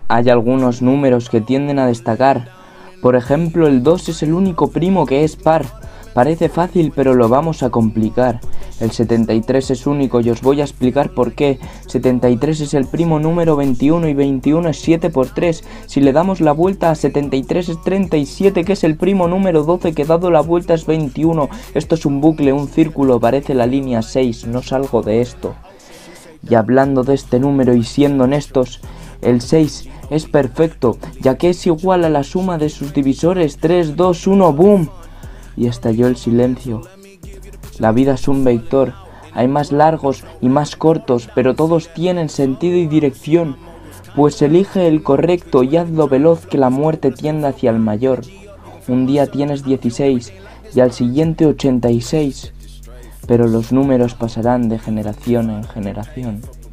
Hay algunos números que tienden a destacar. Por ejemplo, el 2 es el único primo que es par. Parece fácil, pero lo vamos a complicar. El 73 es único y os voy a explicar por qué. 73 es el primo número 21 y 21 es 7 por 3. Si le damos la vuelta a 73 es 37, que es el primo número 12, que dado la vuelta es 21. Esto es un bucle, un círculo, parece la línea 6, no salgo de esto. Y hablando de este número y siendo honestos, el 6 es perfecto, ya que es igual a la suma de sus divisores. 3, 2, 1, ¡boom! Y estalló el silencio. La vida es un vector, hay más largos y más cortos, pero todos tienen sentido y dirección. Pues elige el correcto y hazlo veloz, que la muerte tiende hacia el mayor. Un día tienes 16 y al siguiente 86, pero los números pasarán de generación en generación.